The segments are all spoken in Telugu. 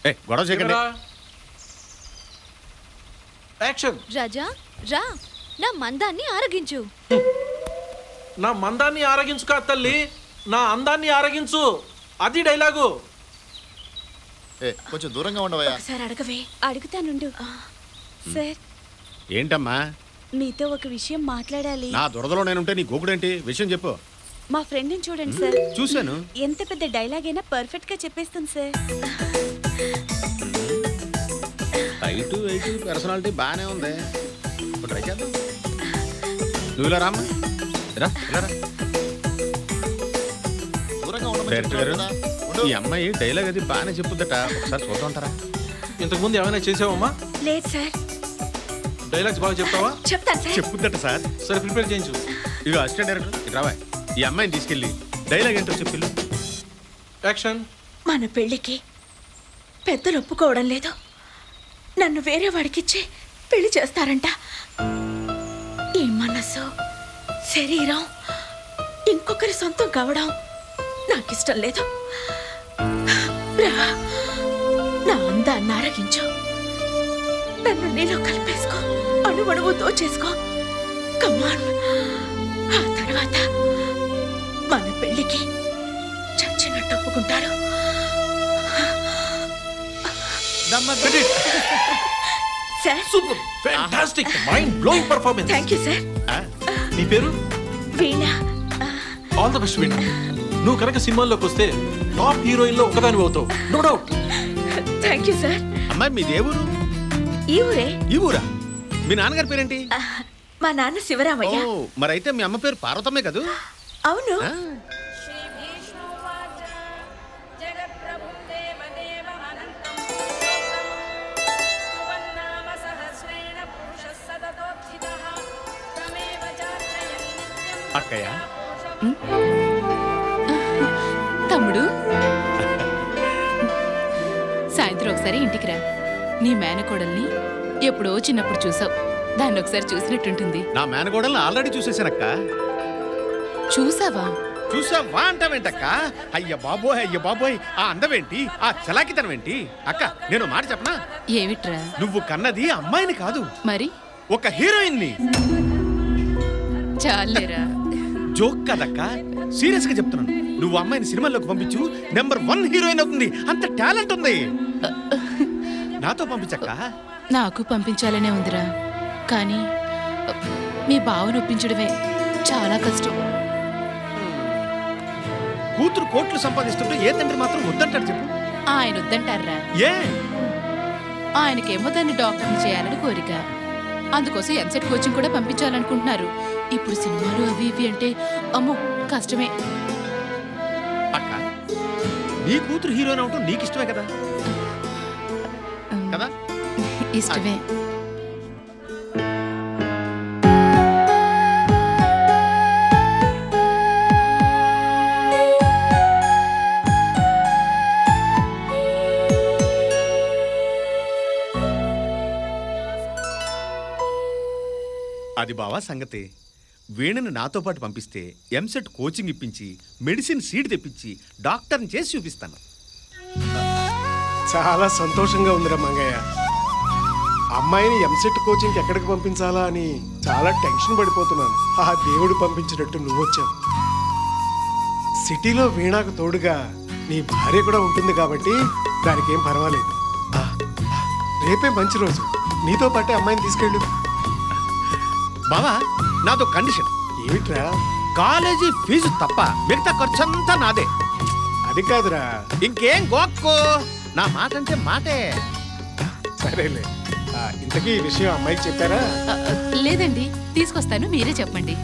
గొడవ చేయకండి. యాక్షన్. రాజా రా, నా మందాన్ని ఆరగించు. నా మందాన్ని ఆరగించు కా తల్లి, నా అందాన్ని ఆరగించు. అది డైలాగు. కొంచెం దూరంగా ఉండవయ్యా. ఒకసారి అడగవే. అడుగుతానుండు. సార్, ఏంటమ్మా? మీతో ఒక విషయం మాట్లాడాలి. నా దురదలో నేనుంటే నీ గోకుడేంటి? విషయం చెప్పు. మా ఫ్రెండ్ని చూడండి సార్. చూశాను. ఎంత పెద్ద డైలాగ్ అయినా పర్ఫెక్ట్ గా చెప్పేస్తాను సార్. హైటు వెయిట్ పర్సనాలిటీ బాగానే ఉంది. ట్రై చేద్దాం. నువ్వు ఇలా రామ్మా. రా. డైరెక్టర్ గారు, ఈ అమ్మాయి డైలాగ్ అది బాగానే చెప్పుద్దట, ఒకసారి చూద్దాం అంటారా? ఇంతకుముందు ఏమైనా చేసావమ్మా? లేదు సార్. డైలాగ్స్ బాగా చెప్తావా? చెప్తాను సార్. చెప్పుద్దట సార్. సరే, ప్రిపేర్ చేయించు. ఇక అసిస్టెంట్ డైరెక్టర్ ఇక రావా, ఈ అమ్మాయిని తీసుకెళ్ళి డైలాగ్ ఏంటో చెప్పిల్లు. యాక్షన్. మన పెళ్లికి పెద్దలు ఒప్పుకోవడం లేదు. నన్ను వేరే వాడికిచ్చి పెళ్లి చేస్తారంట. ఈ మనసు శరీరం ఇంకొకరి సొంతం కావడం నాకిష్టం లేదు. నా అందాన్ని ఆరగించు. నన్ను నీలో కలిపేసుకో, అణువణువు దోచేసుకో. కమాన్. ఆ తర్వాత మన పెళ్లికి చచ్చినట్టు ఒప్పుకుంటారు. Sir, super, fantastic, mind blowing performance. Thank you sir. నీ పేరు? Veena. All the best Veena. నువ్వు కనుక సినిమాల్లోకి వస్తే టాప్ హీరోయిన్ లో ఒకదాని అవుతావు, no doubt. Thank you sir. అమ్మాయి మీ దేవురు? ఈ ఊరే. ఈ ఊరా? మీ నాన్నగారి పేరేంటి? మా నాన్న శివరామయ్య. మరి అయితే మీ అమ్మ పేరు పార్వతమ్మే కదూ? అవును. అక్కయ్య. తమ్ముడు, సాయంత్రం ఒకసారి ఇంటికి రా. నీ మేనకోడల్ని ఎప్పుడో చిన్నప్పుడు చూసావు, దాన్ని ఒకసారి చూసినట్టుంటుంది. నా మేనగోడల్ని ఆల్రెడీ చూసేసానక్క. చూసావా? చూసావా అంటావేంటక్క? అయ్య బాబోయ్, ఆ అందమేంటి, ఆ చలాకితనం ఏంటి? అక్క, నేను మాట చెప్పనా? ఏమిట్రా? నువ్వు కన్నది అమ్మాయిని కాదు, మరి ఒక హీరోయిన్ ని. చాలేరా. జోక్ కదక్క, సీరియస్ గా చెప్తున్నాను. నువ్వు అమ్మాయిని సినిమాల్లోకి పంపించు, నెంబర్ 1 హీరోయిన్ అవుతుంది. అంత టాలెంట్ ఉంది. నాతో పంపించక్క. నాకు పంపించాలనే ఉందిరా, కానీ మీ బావను ఒప్పించడమే చాలా కష్టం. కూతురు కోట్లు సంపాదిస్తుంటే ఏ తండ్రి మాత్రం వద్దంటాడు చెప్పు? ఆయన వద్దంటారా? ఏ? ఆయనకేమో దాన్ని డాక్టర్ని చేయాలని కోరిక. అందుకోసం ఎంసెట్ కోచింగ్ కూడా పంపించాలనుకుంటున్నారు. ఇప్పుడు సినిమాలు అవి ఇవి అంటే అమ్మో కష్టమే. అక్క, నీ కూతురు హీరోయిన్ అవటం నీకు ఇష్టమే కదా? కదా? ఇష్టమే. అది బావా సంగతి. వీణను నాతో పాటు పంపిస్తే ఎంసెట్ కోచింగ్ ఇప్పించి మెడిసిన్ సీట్ తెప్పించి డాక్టర్ని చేసి చూపిస్తాను. చాలా సంతోషంగా ఉందిరా మంగయ్య. అమ్మాయిని ఎంసెట్ కోచింగ్కి ఎక్కడికి పంపించాలా అని చాలా టెన్షన్ పడిపోతున్నాను. ఆ దేవుడు పంపించినట్టు నువ్వొచ్చావు. సిటీలో వీణాకు తోడుగా నీ భార్య కూడా ఉంటుంది కాబట్టి దానికి ఏం పర్వాలేదు. రేపే మంచి రోజు, నీతో పాటే అమ్మాయిని తీసుకెళ్ళు. బావా, నాతో కండిషన్. ఏమిట్రా? కాలేజీ ఫీజు తప్ప మిగతా ఖర్చంతా నాదే. అది కాదురా. ఇంకేం గోక్కో, నా మాట అంటే మాటే. సరేలే. ఇంతకీ ఈ విషయం అమ్మాయికి చెప్పారా? లేదండి, తీసుకొస్తాను, మీరే చెప్పండి.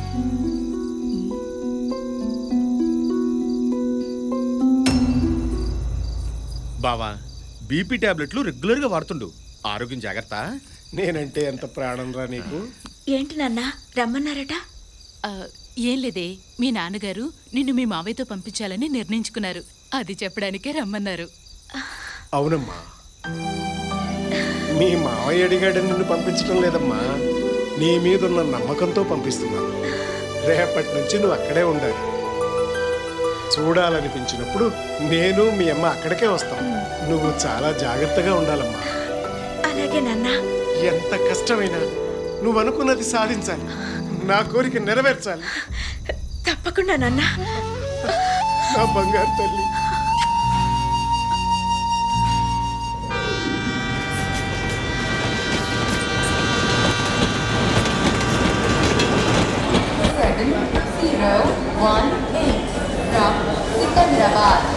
బావా, బీపీ టాబ్లెట్లు రెగ్యులర్ గా వాడుతుండు. ఆరోగ్యం జాగ్రత్త. నేనంటే ఎంత ప్రాణం రా నీకు. ఏంటి నాన్న రమ్మన్నారట? ఏం లేదే, మీ నాన్నగారు నిన్ను మీ మావయ్యతో పంపించాలని నిర్ణయించుకున్నారు. అది చెప్పడానికే రమ్మన్నారు. అవునమ్మా, మీ మావయ్య అడిగాడని నిన్ను పంపించడం లేదమ్మా, నీ మీదున్న నమ్మకంతో పంపిస్తున్నాను. రేపటి నుంచి నువ్వు అక్కడే ఉండాలి. చూడాలనిపించినప్పుడు నేను మీ అమ్మ అక్కడికే వస్తాం. నువ్వు చాలా జాగ్రత్తగా ఉండాలమ్మా. అలాగే నాన్న. ఎంత కష్టమైనా నువ్వు అనుకున్నది సాధించాలి. నా కోరిక నెరవేర్చాలి. తప్పకుండా నాన్న. నా బంగారు తల్లి. Seven 0 1 8 from Secunderabad.